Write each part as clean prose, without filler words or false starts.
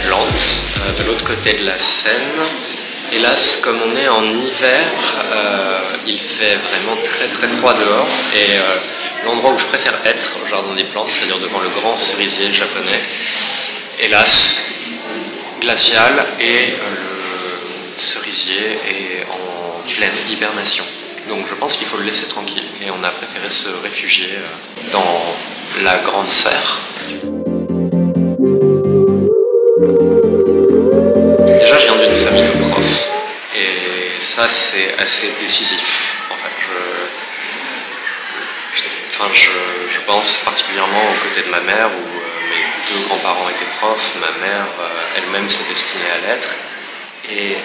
plantes, de l'autre côté de la Seine. Hélas, comme on est en hiver, il fait vraiment très très froid dehors et l'endroit où je préfère être au jardin des plantes, c'est-à-dire devant le grand cerisier japonais, hélas, glacial et le cerisier est en pleine hibernation. Donc je pense qu'il faut le laisser tranquille et on a préféré se réfugier dans la grande serre. Déjà, je viens d'une famille de profs et ça c'est assez décisif. En fait, je pense particulièrement aux côtés de ma mère où mes deux grands-parents étaient profs, ma mère elle-même s'est destinée à l'être et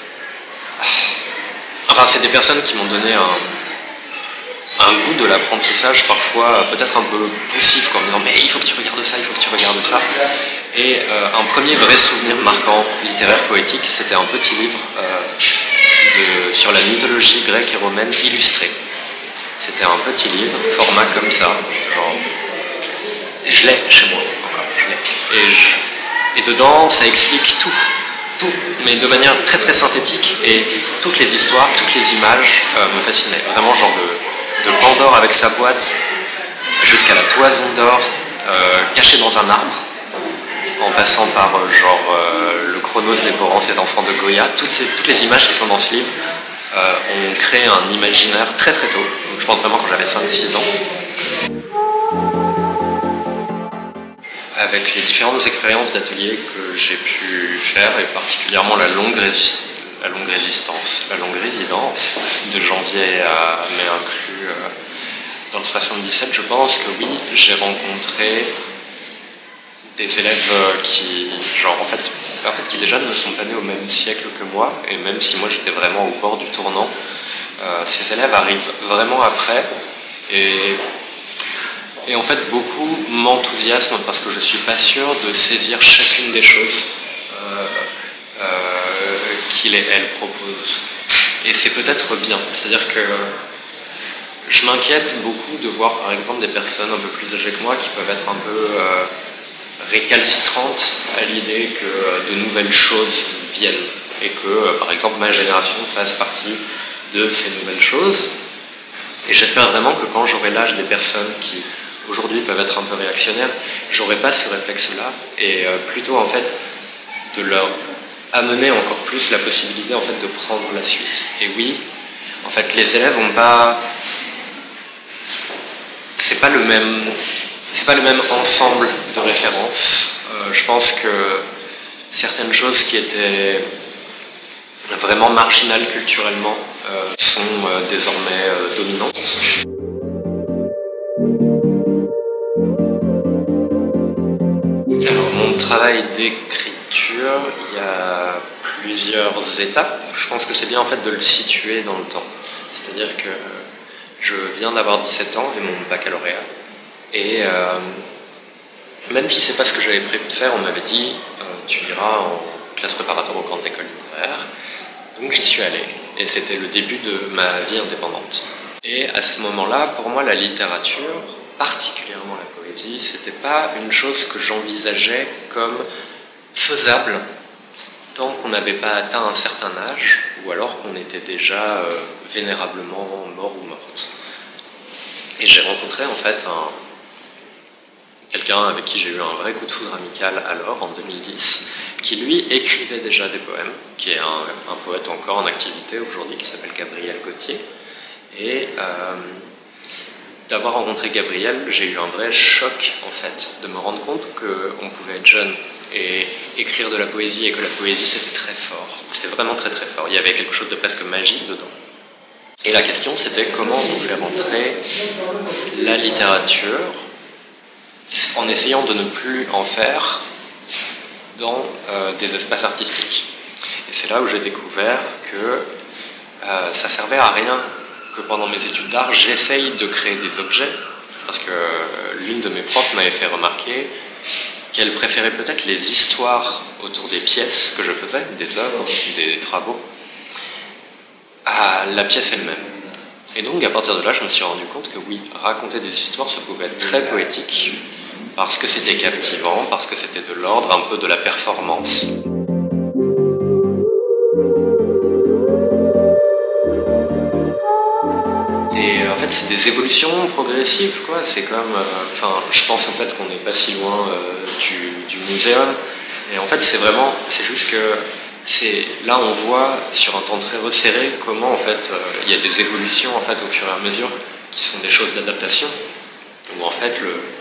enfin c'est des personnes qui m'ont donné un goût de l'apprentissage parfois peut-être un peu poussif quoi, en me disant mais il faut que tu regardes ça, il faut que tu regardes ça. Et un premier vrai souvenir marquant littéraire poétique, c'était un petit livre sur la mythologie grecque et romaine illustrée. C'était un petit livre, format comme ça, genre, je l'ai chez moi encore, je l'ai. Et dedans, ça explique tout, mais de manière très très synthétique. Et toutes les histoires, toutes les images me fascinaient. Vraiment genre de Pandore avec sa boîte jusqu'à la toison d'or cachée dans un arbre, en passant par le Chronos dévorant ses enfants de Goya. Toutes les images qui sont dans ce livre ont créé un imaginaire très très tôt. Donc, je pense vraiment quand j'avais 5-6 ans. Avec les différentes expériences d'atelier que j'ai pu faire, et particulièrement la longue résidence, de janvier à mai inclus dans le 77, je pense que oui, j'ai rencontré des élèves qui déjà ne sont pas nés au même siècle que moi, et même si moi j'étais vraiment au bord du tournant, ces élèves arrivent vraiment après, et en fait beaucoup m'enthousiasment parce que je suis pas sûr de saisir chacune des choses qu'il et elle proposent. Et c'est peut-être bien, c'est-à-dire que je m'inquiète beaucoup de voir par exemple des personnes un peu plus âgées que moi qui peuvent être un peu récalcitrantes à l'idée que de nouvelles choses viennent et que par exemple ma génération fasse partie de ces nouvelles choses. Et j'espère vraiment que quand j'aurai l'âge des personnes qui aujourd'hui peuvent être un peu réactionnaires, j'aurai pas ce réflexe-là et plutôt en fait de leur amener encore plus la possibilité en fait de prendre la suite. Et oui, en fait les élèves ont pas, c'est pas le même ensemble de références. Je pense que certaines choses qui étaient vraiment marginales culturellement sont désormais dominantes. Alors mon travail d'écriture, il y a plusieurs étapes. Je pense que c'est bien en fait de le situer dans le temps. C'est-à-dire que je viens d'avoir 17 ans et mon baccalauréat. Et même si c'est pas ce que j'avais prévu de faire, on m'avait dit tu iras en classe préparatoire aux grandes écoles littéraires. Donc j'y suis allé et c'était le début de ma vie indépendante. Et à ce moment-là, pour moi, la littérature, particulièrement la poésie, c'était pas une chose que j'envisageais comme faisable tant qu'on n'avait pas atteint un certain âge ou alors qu'on était déjà vénérablement mort ou morte. Et j'ai rencontré en fait quelqu'un avec qui j'ai eu un vrai coup de foudre amical alors, en 2010, qui lui écrivait déjà des poèmes, qui est un poète encore en activité aujourd'hui, qui s'appelle Gabriel Gauthier. Et d'avoir rencontré Gabriel, j'ai eu un vrai choc en fait, de me rendre compte qu'on pouvait être jeune et écrire de la poésie et que la poésie c'était très fort. C'était vraiment très très fort, il y avait quelque chose de presque magique dedans. Et la question c'était comment on fait rentrer la littérature en essayant de ne plus en faire dans des espaces artistiques. Et c'est là où j'ai découvert que ça servait à rien que pendant mes études d'art, j'essaye de créer des objets, parce que l'une de mes profs m'avait fait remarquer qu'elle préférait peut-être les histoires autour des pièces que je faisais, des œuvres, des travaux, à la pièce elle-même. Et donc à partir de là, je me suis rendu compte que oui, raconter des histoires, ça pouvait être très poétique, parce que c'était captivant, parce que c'était de l'ordre un peu de la performance. Et en fait, c'est des évolutions progressives, quoi. C'est comme, je pense en fait qu'on n'est pas si loin du muséum. Et en fait, c'est juste que là, on voit sur un temps très resserré comment en fait il y a des évolutions en fait au fur et à mesure qui sont des choses d'adaptation. Où en fait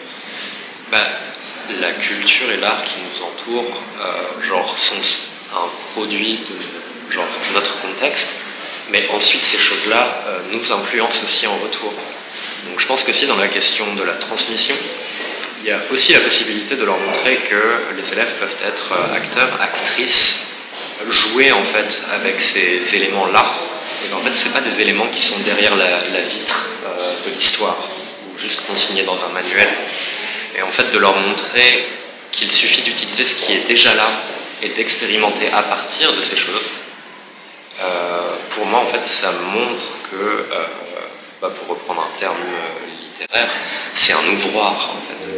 la culture et l'art qui nous entourent, sont un produit de notre contexte. Mais ensuite, ces choses-là nous influencent aussi en retour. Donc je pense que si dans la question de la transmission, il y a aussi la possibilité de leur montrer que les élèves peuvent être acteurs, actrices, jouer en fait avec ces éléments-là. Et en fait, ce n'est pas des éléments qui sont derrière la vitre de l'histoire, ou juste consignés dans un manuel. Et en fait, de leur montrer qu'il suffit d'utiliser ce qui est déjà là et d'expérimenter à partir de ces choses. Pour moi, en fait, ça montre que, pour reprendre un terme littéraire, c'est un ouvroir, en fait.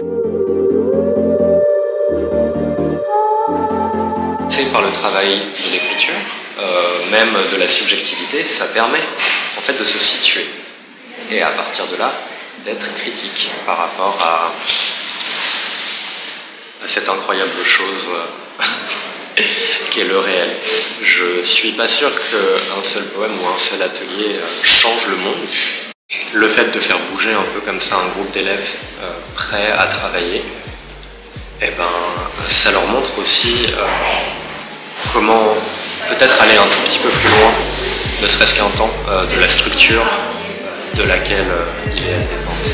C'est par le travail de l'écriture, même de la subjectivité, ça permet, en fait, de se situer. Et à partir de là, d'être critique par rapport à cette incroyable chose qu'est le réel. Je suis pas sûr qu'un seul poème ou un seul atelier change le monde. Le fait de faire bouger un peu comme ça un groupe d'élèves prêts à travailler, ça leur montre aussi comment peut-être aller un tout petit peu plus loin, ne serait-ce qu'un temps, de la structure de laquelle il est dépendant.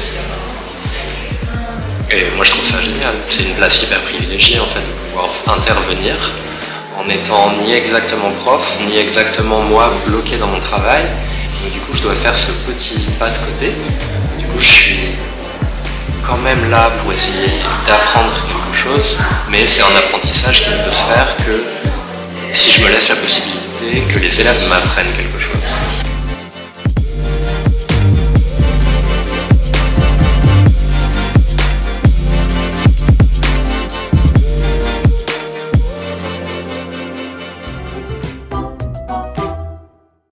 Et moi je trouve ça génial, c'est une place hyper privilégiée en fait de pouvoir intervenir en n'étant ni exactement prof, ni exactement moi bloqué dans mon travail. Donc, du coup je dois faire ce petit pas de côté. Du coup je suis quand même là pour essayer d'apprendre quelque chose, mais c'est un apprentissage qui ne peut se faire que si je me laisse la possibilité que les élèves m'apprennent quelque chose.